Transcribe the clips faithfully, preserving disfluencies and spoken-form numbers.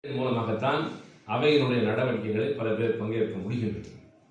மூலமாகத்தான் அவையினுடைய நடவடிக்கைகளை பல பேர் பங்கேற்க முடிகின்றது.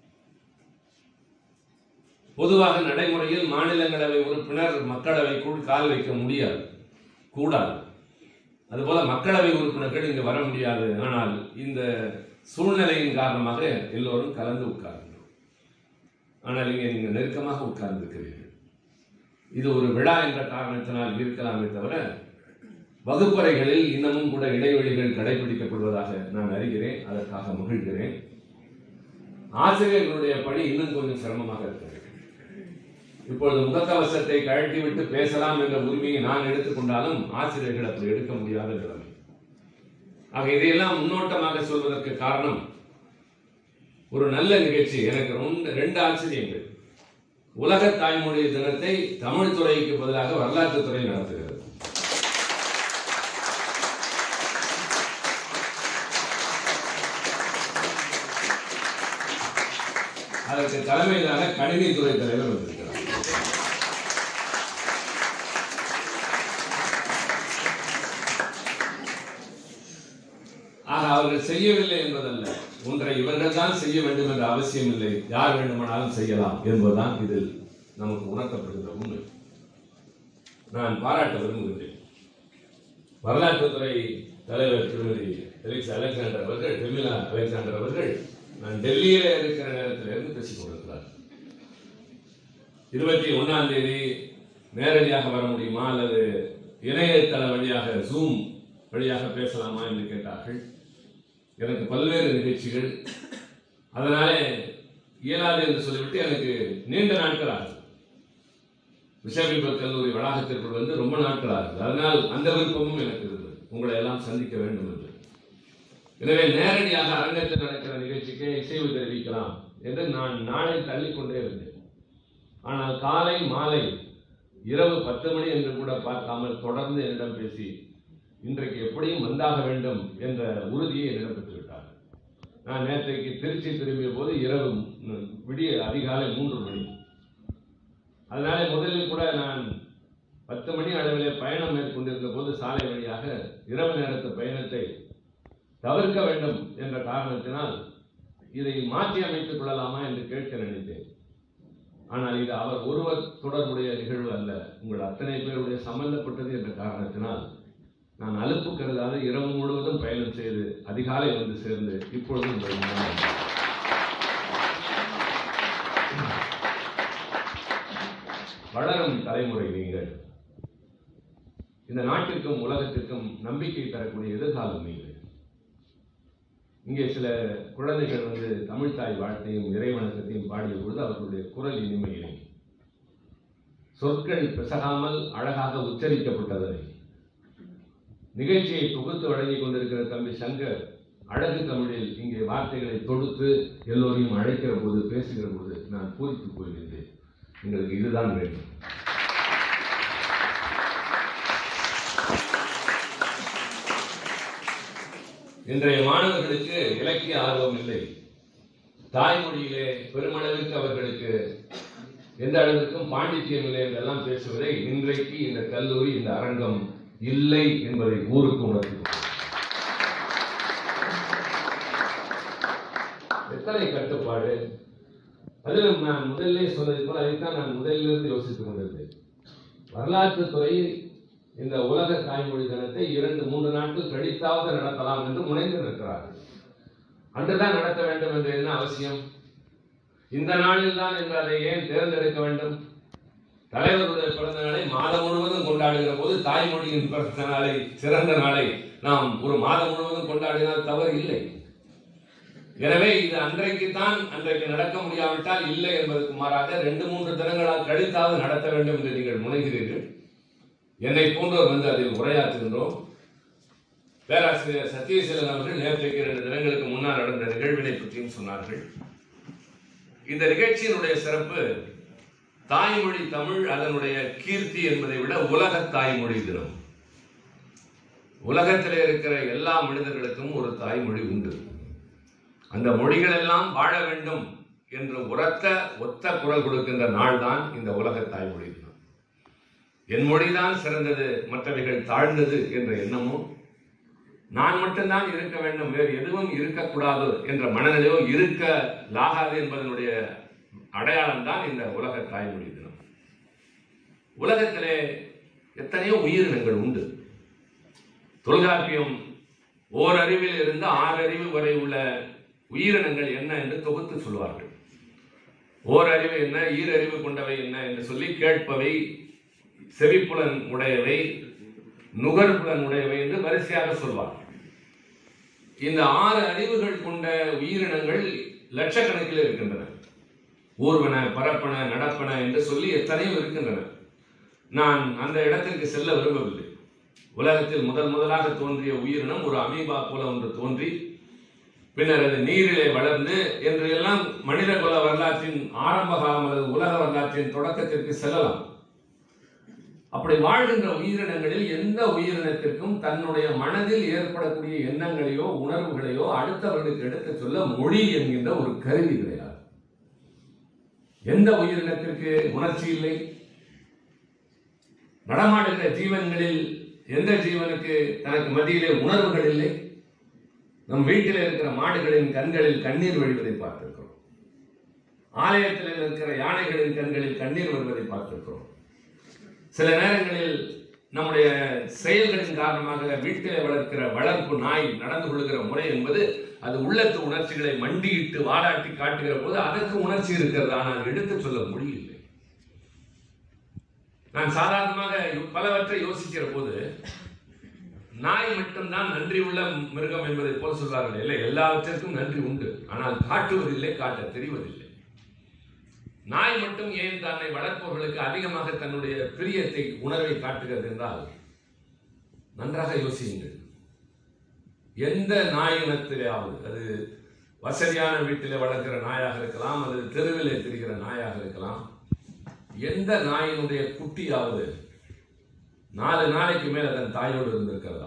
பொதுவாக நடைமுறையில் மாநிலங்களவை உறுப்பினர் மக்களவைக்குள் கால் வைக்க முடியாது, கூடாது. அதுபோல மக்களவை உறுப்பினர்கள் இங்கு வர முடியாது. ஆனால் இந்த சூழ்நிலையின் காரணமாக எல்லோரும் கலந்து உட்கார்ந்தோம். ஆனால் இங்கே நீங்கள் நெருக்கமாக உட்கார்ந்திருக்கிறீர்கள். இது ஒரு விழா என்ற காரணத்தினால் இருக்கலாமே தவிர வகுப்பறைகளில் இன்னமும் கூட இடைவெளிகள் கடைபிடிக்கப்படுவதாக நான் அறிகிறேன். அதற்காக மகிழ்கிறேன். ஆசிரியர்களுடைய பணி இன்னும் கொஞ்சம் சிரமமாக இருக்கிறது. இப்பொழுது முகக்கவசத்தை கழட்டிவிட்டு பேசலாம் என்ற உரிமையை நான் எடுத்துக்கொண்டாலும் ஆசிரியர்கள் அப்படி எடுக்க முடியாத நிலைமை. ஆக இதையெல்லாம் முன்னோட்டமாக சொல்வதற்கு காரணம், ஒரு நல்ல நிகழ்ச்சி. எனக்கு ரெண்டு ஆச்சரியங்கள். உலக தாய்மொழி தினத்தை தமிழ் துறைக்கு பதிலாக வரலாற்று துறை நடத்துகிறது. அதற்கு தலைமையிலான கணினித்துறை தலைவர் வந்திருக்கிறார். ஆக அவர்கள் செய்யவில்லை என்பதல்ல, ஒன்றை இவர்கள் தான் செய்ய வேண்டும் என்ற அவசியம் இல்லை, யார் வேண்டுமானாலும் செய்யலாம் என்பதுதான் இதில் நமக்கு உணர்த்தப்படுகிற உண்மை. நான் பாராட்ட விரும்புகின்றேன். வரலாற்றுத்துறை தலைவர் திருமதி எலிக்ஸ் அலெக்சாண்டர் அவர்கள், டெமிலா அலெக்சாண்டர் அவர்கள் நான் டெல்லியில இருக்கிற நேரத்தில் இருந்து பேசிக் கொண்டிருக்கிறார். இருபத்தி ஒன்னாம் தேதி நேரடியாக வர முடியுமா அல்லது இணையதள வழியாக ஜூம் வழியாக பேசலாமா என்று கேட்டார்கள். எனக்கு பல்வேறு நிகழ்ச்சிகள், அதனாலே இயலாது என்று சொல்லிவிட்டு எனக்கு நீண்ட நாட்கள் ஆகுது. விஸ்வவிபத் கல்லூரி வளாகத்திற்குள் வந்து ரொம்ப நாட்கள் ஆகுது. அதனால் அந்த விருப்பமும் எனக்கு இருந்தது, உங்களை எல்லாம் சந்திக்க வேண்டும் என்று. எனவே நேரடியாக அரங்கத்தில் நடக்கிற நிகழ்ச்சிக்கு இசைவு தெரிவிக்கலாம் என்று நான் நாளை தள்ளிக்கொண்டே இருந்தேன். ஆனால் காலை மாலை இரவு பத்து மணி என்று கூட பார்க்காமல் தொடர்ந்து என்னிடம் பேசி இன்றைக்கு எப்படியும் வந்தாக வேண்டும் என்ற உறுதியை என்னிடம் பெற்றுவிட்டார். நான் நேற்றைக்கு திருச்சி திரும்பிய போது இரவு விடிய அதிகாலை மூன்று மணி. அதனாலே முதலில் கூட நான் பத்து மணி அளவிலே பயணம் மேற்கொண்டிருந்த போது சாலை வழியாக இரவு நேரத்து பயணத்தை தவிர்க்க வேண்டும் என்ற காரணத்தினால் இதை மாற்றி அமைத்துக் கொள்ளலாமா என்று கேட்க நினைத்தேன். ஆனால் இது அவர் ஒருவர் தொடர்புடைய நிகழ்வு அல்ல, உங்கள் அத்தனை பேருடைய சம்பந்தப்பட்டது என்ற காரணத்தினால் நான் அலுப்பு கருதாத இரவு முழுவதும் பயணம் செய்து அதிகாலை வந்து சேர்ந்து இப்பொழுதும் வளரும் தலைமுறை நீங்கள். இந்த நாட்டிற்கும் உலகத்திற்கும் நம்பிக்கை தரக்கூடிய எதிர்காலம் நீங்கள். இங்கே சில குழந்தைகள் வந்து தமிழ்தாய் வாழ்த்தையும் இறைவணக்கத்தையும் பாடிய பொழுது அவர்களுடைய குரல் இனிமையினை, சொற்கள் பிசகாமல் அழகாக உச்சரிக்கப்பட்டதனை, நிகழ்ச்சியை தொகுத்து வழங்கிக் கொண்டிருக்கிற தம்பி சங்கர் அழகு தமிழில் இங்கே வார்த்தைகளை தொடுத்து எல்லோரையும் அழைக்கிற போது, பேசுகிற போது நான் பூரித்து போயிருந்தேன். எங்களுக்கு இதுதான் வேண்டும். இன்றைய மாணவர்களுக்கு இலக்கிய ஆர்வம் இல்லை. தாய்மொழியிலே பெருமளவிற்கு அவர்களுக்கு எந்த அளவிற்கும் பாண்டித்யம் இல்லை என்றெல்லாம் பேசுவதை இன்றைக்கு இந்த கல்லூரி, இந்த அரங்கம் இல்லை என்பதை ஊருக்கு உணர்த்தும். எத்தனை கட்டுப்பாடு! அதிலும் நான் முதலிலே சொன்னது போல அதைத்தான் நான் முதலிலிருந்து யோசித்துக் கொண்டிருந்தேன். வரலாற்று துறையில் இந்த உலக தாய்மொழி தினத்தை இரண்டு மூன்று நாட்கள் கழித்தாவது நடத்தலாம் என்று முனைந்து நிற்கிறார்கள். அன்றுதான் நடத்த வேண்டும் என்று என்ன அவசியம்? இந்த நாளில் தான் என்று அதை ஏன் தேர்ந்தெடுக்க வேண்டும்? தலைவருடைய பிறந்த நாளை மாதம் முழுவதும் கொண்டாடுகிற போது தாய்மொழியின் பிறந்த நாளை, சிறந்த நாளை நாம் ஒரு மாதம் முழுவதும் கொண்டாடினால் தவறு இல்லை. எனவே இது அன்றைக்குத்தான், அன்றைக்கு நடக்க முடியாவிட்டால் இல்லை என்பதற்கு மாறாக ரெண்டு மூன்று தினங்களால் கழித்தாவது நடத்த வேண்டும் என்று நீங்கள் முனைகிறீர்கள். என்னை போன்றோர் வந்து அதில் உரையாற்றுகின்றோம். பேராசிரியர் சத்யசீலன் அவர்கள் நேற்றைக்கு இரண்டு தினங்களுக்கு முன்னால் நடந்த நிகழ்வினை பற்றியும் சொன்னார்கள். இந்த நிகழ்ச்சியினுடைய சிறப்பு தாய்மொழி தமிழ், அதனுடைய கீர்த்தி என்பதை விட உலக தாய்மொழி தினம். உலகத்திலே இருக்கிற எல்லா மனிதர்களுக்கும் ஒரு தாய்மொழி உண்டு. அந்த மொழிகள் எல்லாம் வாழ வேண்டும் என்று உரத்த ஒத்த குரல் கொடுக்கின்ற நாள் தான் இந்த உலக தாய்மொழி தினம். என் மொழிதான் சிறந்தது, மற்றவைகள் தாழ்ந்தது என்ற எண்ணமும் நான் மட்டும்தான் இருக்க வேண்டும், வேறு எதுவும் இருக்கக்கூடாது என்ற மனநிலையோ இருக்க லாகாது என்பதனுடைய அடையாளம் தான் இந்த உலக தாய்மொழி தினம். உலகத்திலே எத்தனையோ உயிரினங்கள் உண்டு. தொல்காப்பியம் ஓரறிவில் இருந்து ஆறு அறிவு வரை உள்ள உயிரினங்கள் என்ன என்று தொகுத்து சொல்வார்கள். ஓரறிவு என்ன, ஈரறிவு கொண்டவை என்ன என்று சொல்லி கேட்பவை, செவிப்புலன் உடையவை, நுகர்புலன் உடையவை என்று வரிசையாக சொல்வார்கள். இந்த ஆறு அறிவுகள் கொண்ட உயிரினங்கள் லட்சக்கணக்கில் இருக்கின்றன. ஊர்வன, பரப்பன, நடப்பன என்று சொல்லி எத்தனையோ இருக்கின்றன. நான் அந்த இடத்திற்கு செல்ல விரும்பவில்லை. உலகத்தில் முதல் முதலாக தோன்றிய உயிரினம் ஒரு அமீபா போல ஒன்று தோன்றி பின்னர் அது நீரிலே வளர்ந்து என்று எல்லாம் மனித குல வரலாற்றின் ஆரம்ப காலம் அல்லது உலக வரலாற்றின் தொடக்கத்திற்கு செல்லலாம். அப்படி வாழ்கின்ற உயிரினங்களில் எந்த உயிரினத்திற்கும் தன்னுடைய மனதில் ஏற்படக்கூடிய எண்ணங்களையோ உணர்வுகளையோ அடுத்தவர்களுக்கு எடுத்து சொல்ல மொழி என்கின்ற ஒரு கருவி கிடையாது. எந்த உயிரினத்திற்கு உணர்ச்சி இல்லை? நடமாடுகிற ஜீவன்களில் எந்த ஜீவனுக்கு தனக்கு மத்தியிலே உணர்வுகள் இல்லை? நம் வீட்டில் இருக்கிற மாடுகளின் கண்களில் கண்ணீர் வழிவதை பார்த்திருக்கிறோம். ஆலயத்தில் இருக்கிற யானைகளின் கண்களில் கண்ணீர் வருவதை பார்த்திருக்கிறோம். சில நேரங்களில் நம்முடைய செயல்களின் காரணமாக வீட்டிலே வளர்க்கிற வளர்ப்பு நாய் நடந்து கொள்கிற முறை என்பது அது உள்ளத்து உணர்ச்சிகளை மண்டியிட்டு வாலாட்டி காட்டுகிற போது அதற்கு உணர்ச்சி இருக்கிறது, ஆனால் எடுத்து சொல்ல முடியவில்லை. நான் சாதாரணமாக பலவற்றை யோசிக்கிற போது நாய் மட்டும்தான் நன்றி உள்ள மிருகம் என்பதை போல சொல்வார்கள். இல்லை, எல்லாவற்றிற்கும் நன்றி உண்டு, ஆனால் காட்டுவதில்லை, காட்ட தெரிவதில்லை. நாய் மட்டும் ஏன் தன்னை வளர்ப்பவர்களுக்கு அதிகமாக தன்னுடைய பிரியத்தை, உணர்வை காட்டுகிறது என்றால் நன்றாக யோசியுங்கள். எந்த நாய் இனத்திலேயாவது, அது வசதியான வீட்டிலே வளர்க்கிற நாயாக இருக்கலாம், அது தெருவிலே திரிகிற நாயாக இருக்கலாம், எந்த நாயினுடைய குட்டியாவது நாலு நாளைக்கு மேல் அதன் தாயோடு இருந்திருக்கிறதா?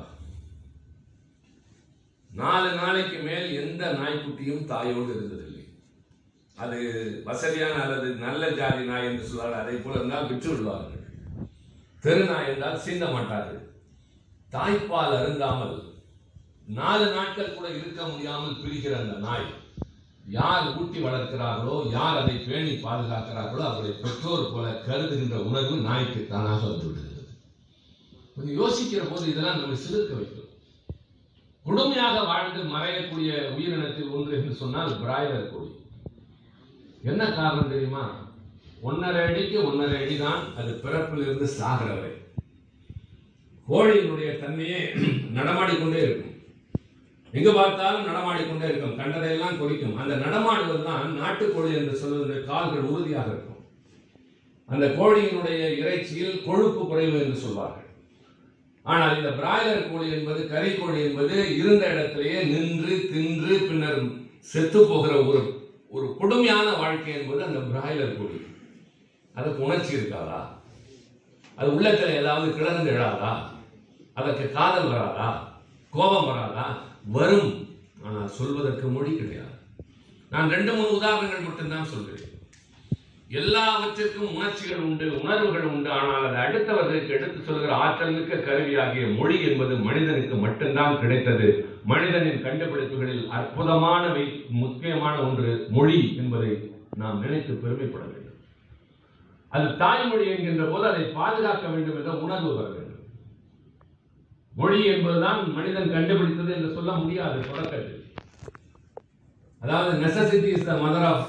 நாலு நாளைக்கு மேல் எந்த நாய்க்குட்டியும் தாயோடு இருந்ததில்லை. அது வசதியான அல்லது நல்ல ஜாதி நாய் என்று சொல்வார்கள், அதை போல இருந்தால் விற்று விடுவார்கள். தெரு நாய் என்றால் சீண்ட மாட்டார்கள். தாய்ப்பால் அருந்தாமல் நாலு நாட்கள் கூட இருக்க முடியாமல் பிரிக்கிற அந்த நாய் யார் ஊட்டி வளர்க்கிறார்களோ, யார் அதை பேணி பாதுகாக்கிறார்களோ அவர்களை பெற்றோர் போல கருதுகின்ற உணர்வு நாய்க்கு தானாக வந்துவிடுகிறது. கொஞ்சம் யோசிக்கிற போது இதெல்லாம் நம்ம சிலிர்க்க வைக்கும். கொடுமையாக வாழ்ந்து மறையக்கூடிய உயிரினத்தில் ஒன்று என்று சொன்னால் பிராய்லர் கோழி. என்ன காரணம் தெரியுமா? ஒன்னரை அடிக்கு ஒன்னரை அடி தான் அது பிறப்பிலிருந்து சாகிற வரை. கோழியினுடைய தன்மையே நடமாடிக்கொண்டே இருக்கும். எங்கு பார்த்தாலும் நடமாடிக்கொண்டே இருக்கும், கண்டதையெல்லாம் குறிக்கும். அந்த நடமாடுவது தான் நாட்டுக்கோழி என்று சொல்வதற்கு கால்கள் உறுதியாக இருக்கும். அந்த கோழியினுடைய இறைச்சியில் கொழுப்பு குறைவு என்று சொல்வார்கள். ஆனால் இந்த பிராய்லர் கோழி என்பது, கறிக்கோழி என்பது இருந்த இடத்திலேயே நின்று தின்று பின்னர் செத்து போகிற ஒரு ஒரு கொடுமையான வாழ்க்கை என்பது அந்த பிராய்லர் கோழி. அதுக்கு உணர்ச்சி இருக்காதா? அது உள்ளத்தில் ஏதாவது கிளர்ந்து எழாதா? அதற்கு காதல் வராதா? கோபம் வராதா? வரும், ஆனால் சொல்வதற்கு மொழி கிடையாது. நான் ரெண்டு மூணு உதாரணங்கள் மட்டும்தான் சொல்கிறேன். எல்லாவற்றிற்கும் உணர்ச்சிகள் உண்டு, உணர்வுகள் உண்டு, ஆனால் அதை அடுத்தவர்களுக்கு எடுத்து சொல்கிற ஆற்றல் மிக்க கருவியாகிய மொழி என்பது மனிதனுக்கு மட்டும்தான் கிடைத்தது. மனிதனின் கண்டுபிடிப்புகளில் அற்புதமானவை, முக்கியமான ஒன்று மொழி என்பதை நாம் நினைத்து பெருமைப்பட வேண்டும். அது தாய்மொழி என்கின்ற போது அதை பாதுகாக்க வேண்டும் என்ற உணர்வு வர வேண்டும். மொழி என்பதுதான் மனிதன் கண்டுபிடித்தது என்று சொல்ல முடியாது தொடக்கத்தில். அதாவது necessity is the mother of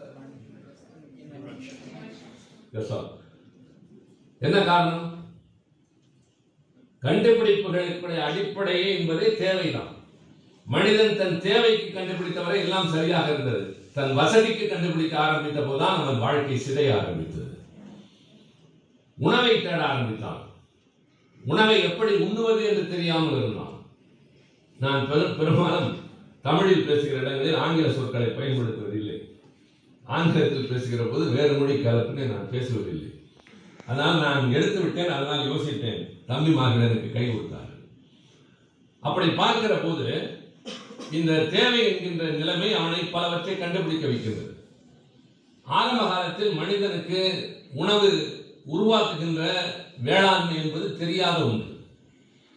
என்ன காரணம்? கண்டுபிடிப்புகளுடைய அடிப்படையே என்பதே தேவைதான். மனிதன் தன் தேவைக்கு கண்டுபிடித்தவரை எல்லாம் சரியாக இருந்தது. தன் வசதிக்கு கண்டுபிடிக்க ஆரம்பித்த போதுதான் அவன் வாழ்க்கை சிதைய ஆரம்பித்தது. உணவை தேட ஆரம்பித்தான். உணவை எப்படி உண்ணுவது என்று தெரியாமல் இருந்தான். நான் பெரும்பாலும் தமிழில் பேசுகிற இடங்களில் ஆங்கில சொற்களை பயன்படுத்துவதில்லை. ஆங்கிலத்தில் பேசுகிற போது வேறு மொழி கலப்பினை நான் பேசுவதில்லை. அதனால் நான் எடுத்து விட்டேன். அதனால் யோசித்தேன், தம்பிமார்கள் எனக்கு கை கொடுத்தார்கள். அப்படி பார்க்கிற போது இந்த தேவை என்கின்ற நிலைமை அவனை பலவற்றை கண்டுபிடிக்க வைக்கிறது. ஆரம்ப காலத்தில் மனிதனுக்கு உணவு உருவாக்குகின்ற வேளாண்மை என்பது தெரியாத ஒன்று.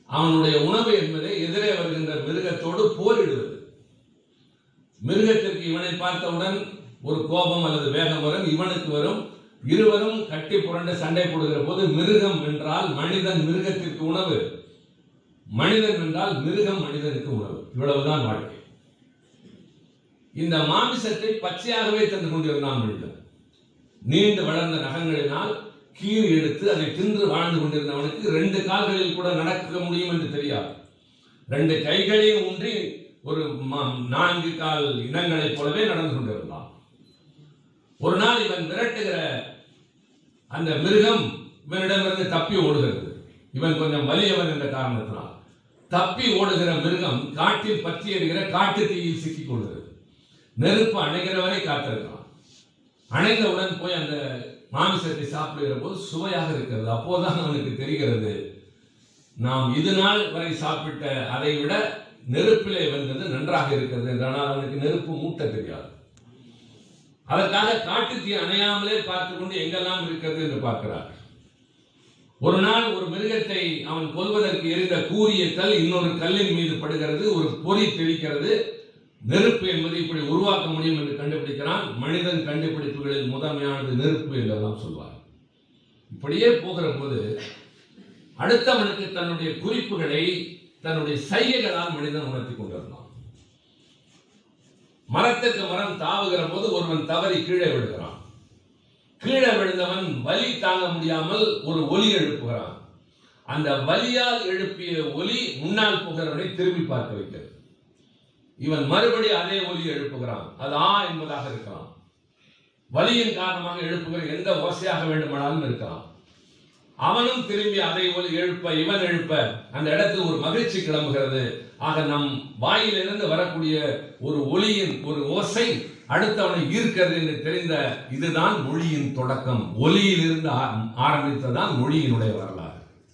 அவனுடைய உணவு என்பதை எதிரே வருகின்ற மிருகத்தோடு போரிடுவது. மிருகத்திற்கு இவனை பார்த்தவுடன் ஒரு கோபம் அல்லது வேகம் வரும், இவனுக்கு வரும். இருவரும் கட்டி புரண்டு சண்டை போடுகிற போது மிருகம் என்றால் மனிதன் மிருகத்திற்கு உணவு, மனிதன் என்றால் மிருகம் மனிதனுக்கு உணவு. இவ்வளவுதான் வாழ்க்கை. இந்த மாமிசத்தை பச்சையாகவே தந்து கொண்டிருந்தான் மனிதன். நீண்டு வளர்ந்த நகங்களினால் கீறி எடுத்து அதை தின்று வாழ்ந்து கொண்டிருந்தவனுக்கு ரெண்டு கால்களில் கூட நடக்க முடியும் என்று தெரியாது. ரெண்டு கைகளையும் ஊன்றி ஒரு நான்கு கால் இனங்களைப் போலவே நடந்து கொண்டிருந்தான். ஒரு நாள் இவன் விரட்டுகிற அந்த மிருகம் இவனிடமிருந்து தப்பி ஓடுகிறது. இவன் கொஞ்சம் வலியவன் என்ற காரணத்தினால் தப்பி ஓடுகிற மிருகம் காட்டில் பற்றி எறிகிற காட்டு தீயில் சிக்கிக் கொள்கிறது. நெருப்பு அணைகிற வரை காத்திருக்கிறான். அணைந்தவுடன் போய் அந்த மாமிசத்தை சாப்பிடுகிற போது சுவையாக இருக்கிறது. அப்போதான் அவனுக்கு தெரிகிறது, நாம் இது நாள் வரை சாப்பிட்ட அதை விட நெருப்பிலே வந்தது நன்றாக இருக்கிறது என்றால் அவனுக்கு நெருப்பு மூட்ட தெரியாது. அதற்காக காட்டு தீ அணையாமலே பார்த்து கொண்டு எங்கெல்லாம் இருக்கிறது என்று பார்க்கிறார். ஒரு நாள் ஒரு மிருகத்தை அவன் கொல்வதற்கு எரிந்த கூரிய கல் இன்னொரு கல்லின் மீது படுகிறது. ஒரு பொறி தெளிக்கிறது. நெருப்பு என்பது இப்படி உருவாக்க முடியும் என்று கண்டுபிடிக்கிறான். மனிதன் கண்டுபிடிப்புகளில் முதன்மையானது நெருப்பு என்றெல்லாம் சொல்வார். இப்படியே போகிற போது அடுத்தவனுக்கு தன்னுடைய குறிப்புகளை தன்னுடைய சைகைகளால் மனிதன் உணர்த்தி கொண்டிருந்தான். மரத்திற்கு மரம் தாவுகிற போது ஒருவன் தவறி கீழே விழுகிறான். கீழே விழுந்தவன் வலி தாங்க முடியாமல் ஒரு ஒலி எழுப்புகிறான். அந்த வலியால் எழுப்பிய ஒலி முன்னால் போகிறவனை திரும்பி பார்க்க வைக்கிறது. இவன் மறுபடி அதே ஒலி எழுப்புகிறான். அது ஆ என்பதாக இருக்கலாம். வலியின் காரணமாக எழுப்புகிற எந்த ஓசையாக வேண்டுமானாலும் இருக்கலாம். அவனும் திரும்பி அதை ஒலி எழுப்ப இவன் எழுப்ப அந்த இடத்தில் ஒரு மகிழ்ச்சி கிளம்புகிறது. ஆக நம் வாயிலிருந்து வரக்கூடிய ஒரு ஒலியின் ஒரு ஓசை அடுத்தவனை ஈர்க்கிறது என்று தெரிந்த இதுதான் மொழியின் தொடக்கம். ஒலியிலிருந்து ஆரம்பித்ததான் மொழியினுடைய வரலாறு.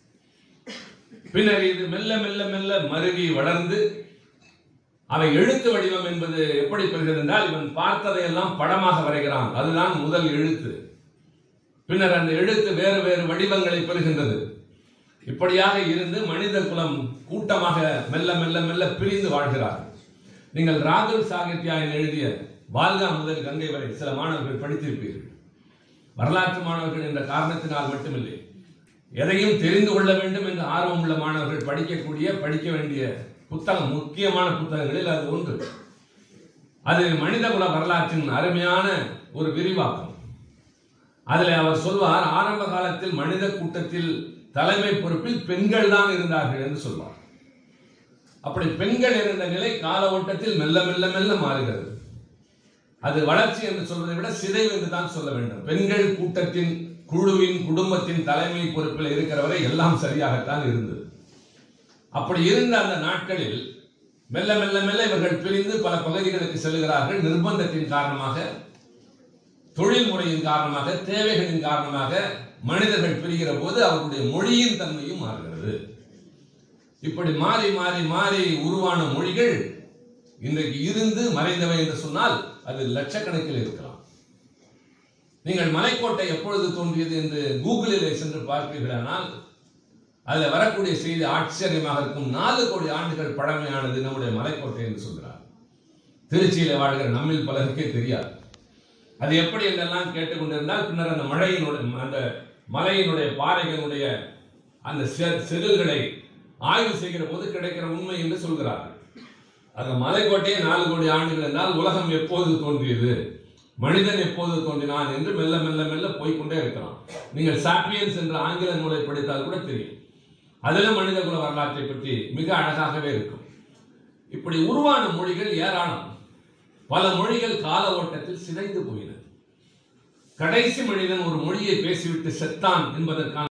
பின்னர் இது மெல்ல மெல்ல மெல்ல மருவி வளர்ந்து அவை எழுத்து வடிவம் என்பது எப்படி பெறுகிறது என்றால் இவன் பார்த்ததையெல்லாம் படமாக வரைகிறான். அதுதான் முதல் எழுத்து. பின்னர் அந்த எழுத்து வேறு வேறு வடிவங்களை பெறுகின்றது. இப்படியாக இருந்து மனித குலம் கூட்டமாக மெல்ல மெல்ல மெல்ல பிரிந்து வாழ்கிறார். நீங்கள் ராகுல் சாகித்யாயன் எழுதிய வால்கா முதல் கங்கை வரை சில மாணவர்கள் படித்திருப்பீர்கள். வரலாற்று மாணவர்கள் என்ற காரணத்தினால் மட்டுமில்லை, எதையும் தெரிந்து கொள்ள வேண்டும் என்று ஆர்வம் உள்ள மாணவர்கள் படிக்கக்கூடிய படிக்க வேண்டிய புத்தகம், முக்கியமான புத்தகங்களில் அது ஒன்று. அது மனிதகுல வரலாற்றின் அருமையான ஒரு விரிவாக்கம். அதில் அவர் சொல்வார், ஆரம்ப காலத்தில் மனித கூட்டத்தில் தலைமை பொறுப்பில் பெண்கள் தான் இருந்தார்கள் என்று சொல்வார். அப்படி பெண்கள் இருந்த நிலை கால ஓட்டத்தில் மெல்ல மெல்ல மெல்ல மாறுகிறது. அது வளர்ச்சி என்று சொல்வதை விட சிதைவு என்று தான் சொல்ல வேண்டும். பெண்கள் கூட்டத்தின் குழுவின் குடும்பத்தின் தலைமை பொறுப்பில் இருக்கிறவரை எல்லாம் சரியாகத்தான் இருந்தது. அப்படி இருந்த அந்த நாட்களில் மெல்ல மெல்ல மெல்ல இவர்கள் பிரிந்து பல பகுதிகளுக்கு செல்கிறார்கள். நிர்பந்தத்தின் காரணமாக, தொழில் முறையின் காரணமாக, தேவைகளின் காரணமாக மனிதர்கள் பிரிகிற போது அவருடைய மொழியின் தன்மையும் மாறுகிறது. இப்படி மாறி மாறி மாறி உருவான மொழிகள் இன்றைக்கு இருந்து மறைந்தவை என்று சொன்னால் அது லட்சக்கணக்கில் இருக்கலாம். நீங்கள் மலைக்கோட்டை எப்பொழுது தோன்றியது என்று கூகுளிலே சென்று பார்ப்பீர்களானால் அதில் வரக்கூடிய செய்தி ஆச்சரியமாக இருக்கும். நாலு கோடி ஆண்டுகள் பழமையானது நம்முடைய மலைக்கோட்டை என்று சொல்கிறார். திருச்சியில வாழ்கிற நம்மில் பலருக்கே தெரியாது. அது எப்படி என்றெல்லாம் கேட்டுக்கொண்டிருந்தால் பின்னர் அந்த மழையினுடைய அந்த மலையினுடைய பாறைகளுடைய அந்த செதில்களை ஆய்வு செய்கிற போது கிடைக்கிற உண்மை என்று சொல்கிறார்கள். அந்த மலைக்கோட்டையே நாலு கோடி ஆண்டுகள் என்றால் உலகம் எப்போது தோன்றியது, மனிதன் எப்போது தோன்றினான் என்று மெல்ல மெல்ல மெல்ல போய்கொண்டே இருக்கலாம். நீங்கள் சாப்பியன்ஸ் என்ற ஆங்கில நூலை படித்தால் கூட தெரியும். அதில் மனித குல வரலாற்றை பற்றி மிக அழகாகவே இருக்கும். இப்படி உருவான மொழிகள் ஏராளம். பல மொழிகள் கால ஓட்டத்தில் சிதைந்து போயின. கடைசி மனிதன் ஒரு மொழியை பேசிவிட்டு செத்தான் என்பதற்கான